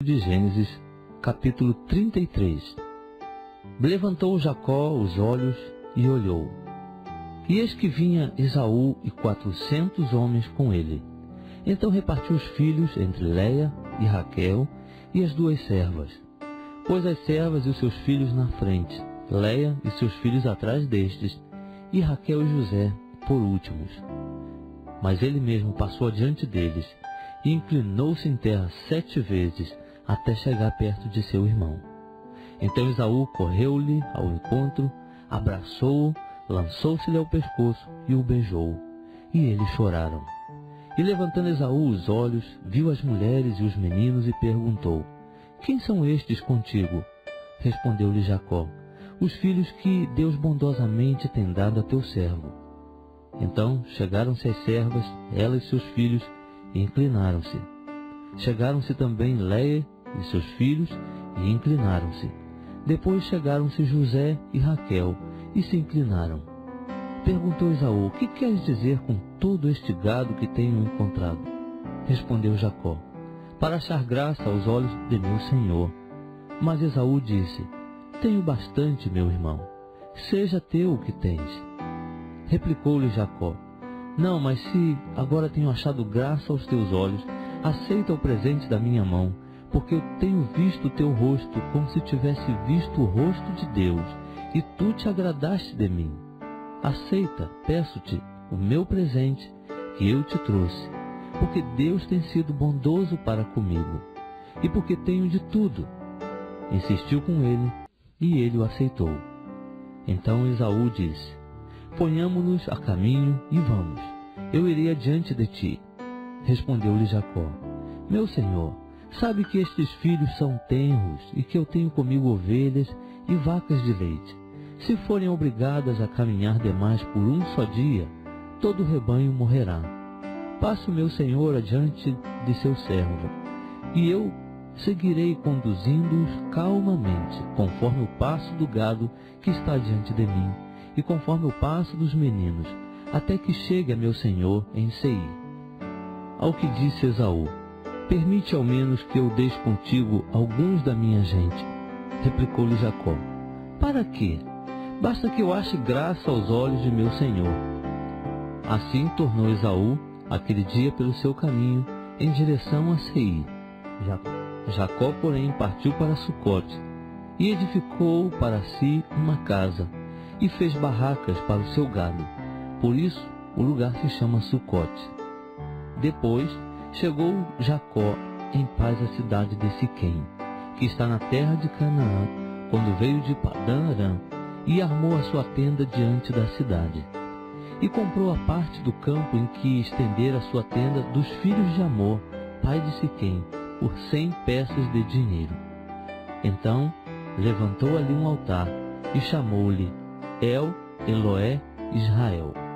De Gênesis, capítulo 33. Levantou Jacó os olhos e olhou. E eis que vinha Esaú e 400 homens com ele. Então repartiu os filhos entre Léia e Raquel e as duas servas. Pôs as servas e os seus filhos na frente, Léia e seus filhos atrás destes, e Raquel e José por últimos. Mas ele mesmo passou adiante deles, e inclinou-se em terra 7 vezes, até chegar perto de seu irmão. Então Esaú correu-lhe ao encontro, abraçou-o, lançou-se-lhe ao pescoço e o beijou. E eles choraram. E levantando Esaú os olhos, viu as mulheres e os meninos e perguntou: quem são estes contigo? Respondeu-lhe Jacó: os filhos que Deus bondosamente tem dado a teu servo. Então chegaram-se as servas, ela e seus filhos, e inclinaram-se. Chegaram-se também Léia e seus filhos, e inclinaram-se. Depois chegaram-se José e Raquel, e se inclinaram. Perguntou Esaú: que queres dizer com todo este gado que tenho encontrado? Respondeu Jacó: para achar graça aos olhos de meu senhor. Mas Esaú disse: tenho bastante, meu irmão, seja teu o que tens. Replicou-lhe Jacó: não, mas se agora tenho achado graça aos teus olhos, aceita o presente da minha mão, porque eu tenho visto o teu rosto como se tivesse visto o rosto de Deus, e tu te agradaste de mim. Aceita, peço-te, o meu presente que eu te trouxe, porque Deus tem sido bondoso para comigo, e porque tenho de tudo. Insistiu com ele, e ele o aceitou. Então Esaú disse: ponhamo-nos a caminho e vamos, eu irei adiante de ti. Respondeu-lhe Jacó: meu senhor, sabe que estes filhos são tenros e que eu tenho comigo ovelhas e vacas de leite. Se forem obrigadas a caminhar demais por um só dia, todo o rebanho morrerá. Passe o meu senhor adiante de seu servo, e eu seguirei conduzindo-os calmamente, conforme o passo do gado que está diante de mim, e conforme o passo dos meninos, até que chegue a meu senhor em Seir. Ao que disse Esaú: permite ao menos que eu deixe contigo alguns da minha gente. Replicou-lhe Jacó: para quê? Basta que eu ache graça aos olhos de meu senhor. Assim tornou Esaú aquele dia pelo seu caminho em direção a Seir. Jacó, porém, partiu para Sucote e edificou para si uma casa e fez barracas para o seu gado. Por isso o lugar se chama Sucote. Depois chegou Jacó em paz à cidade de Siquém, que está na terra de Canaã, quando veio de Padã Arã, e armou a sua tenda diante da cidade. E comprou a parte do campo em que estendera a sua tenda dos filhos de Amor, pai de Siquém, por 100 peças de dinheiro. Então levantou ali um altar e chamou-lhe El Eloé Israel.